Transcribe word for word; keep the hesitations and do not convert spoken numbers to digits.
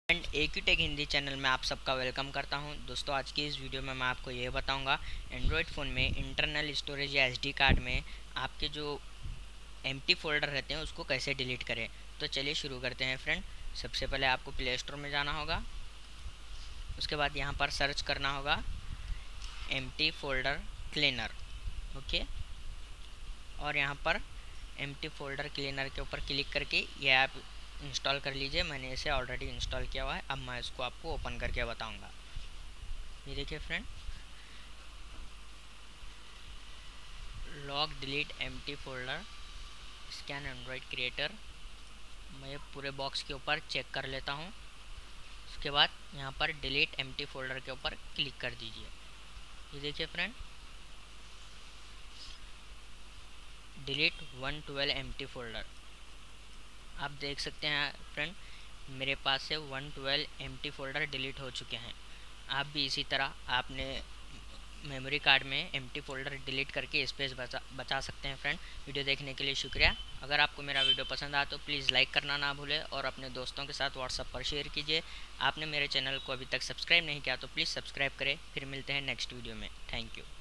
And एक take Hindi channel में आप सबका वेलकम करता हूं। दोस्तों आज की इस वीडियो में मैं आपको ये बताऊंगा एंड्रॉयड फ़ोन में इंटरनल स्टोरेज या एसडी कार्ड में आपके जो एम्प्टी फोल्डर रहते हैं उसको कैसे डिलीट करें। तो चलिए शुरू करते हैं फ्रेंड। सबसे पहले आपको प्ले स्टोर में जाना होगा, उसके बाद यहाँ पर सर्च करना होगा एम्प्टी फोल्डर क्लीनर। ओके, और यहाँ पर एम्प्टी फोल्डर क्लीनर के ऊपर क्लिक करके ये ऐप इंस्टॉल कर लीजिए। मैंने इसे ऑलरेडी इंस्टॉल किया हुआ है। अब मैं इसको आपको ओपन करके बताऊंगा। ये देखिए friend, lock delete empty folder scan Android creator. मैं पूरे बॉक्स के ऊपर चेक कर लेता हूँ। उसके बाद यहाँ पर डिलीट एम्प्टी फोल्डर के ऊपर क्लिक कर दीजिए। ये देखिए friend, delete one twelve empty folder. आप देख सकते हैं फ्रेंड, मेरे पास से one twelve empty folder delete हो चुके हैं। आप भी इसी तरह आपने मेमोरी कार्ड में एम्प्टी फोल्डर डिलीट करके स्पेस बचा बचा सकते हैं फ्रेंड। वीडियो देखने के लिए शुक्रिया। अगर आपको मेरा वीडियो पसंद आया तो प्लीज़ लाइक करना ना भूलें और अपने दोस्तों के साथ व्हाट्सएप पर शेयर कीजिए। आपने मेरे चैनल को अभी तक सब्सक्राइब नहीं किया तो प्लीज़ सब्सक्राइब करें। फिर मिलते हैं नेक्स्ट वीडियो में। Thank you.